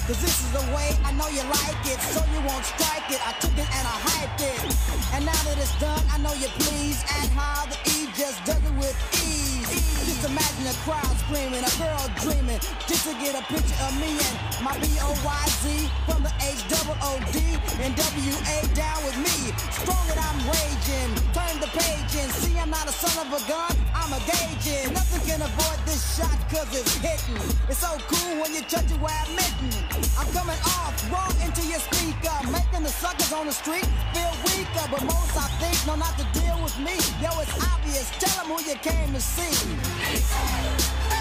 Cause this is the way I know you like it, so you won't strike it. I took it and I hyped it. And now that it's done, I know you're pleased at how the E just does it with ease. Just imagine a crowd screaming, a girl dreaming, just to get a picture of me and my B-O-Y-Z from the H-double-O-D and W-A down with me. Strong and I'm raging, turn the page and see I'm not a son of a gun, I'm a gauging. Nothing can avoid this shot cause it's hitting. It's so cool when you touch it where I'm mitten. I'm coming off, roll into your speaker, making the suckers on the street feel weaker. But most I think know not to deal with me. Yo, it's obvious, tell them who you came to see.